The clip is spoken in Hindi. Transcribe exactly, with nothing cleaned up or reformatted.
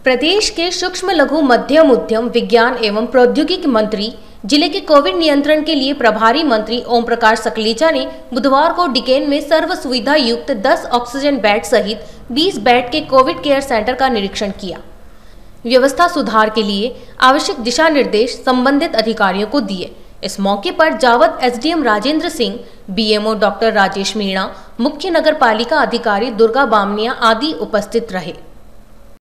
प्रदेश के सूक्ष्म लघु मध्यम उद्यम विज्ञान एवं प्रौद्योगिकी मंत्री, जिले के कोविड नियंत्रण के लिए प्रभारी मंत्री ओम प्रकाश सकलेचा ने बुधवार को डिकेन में सर्व सुविधा युक्त दस ऑक्सीजन बेड सहित बीस बेड के कोविड केयर सेंटर का निरीक्षण किया। व्यवस्था सुधार के लिए आवश्यक दिशा निर्देश संबंधित अधिकारियों को दिए। इस मौके पर Jawad SDM Rajendra Singh, BMO doctor Rajesh Meena, मुख्य नगर पालिका अधिकारी दुर्गा बामनिया आदि उपस्थित रहे।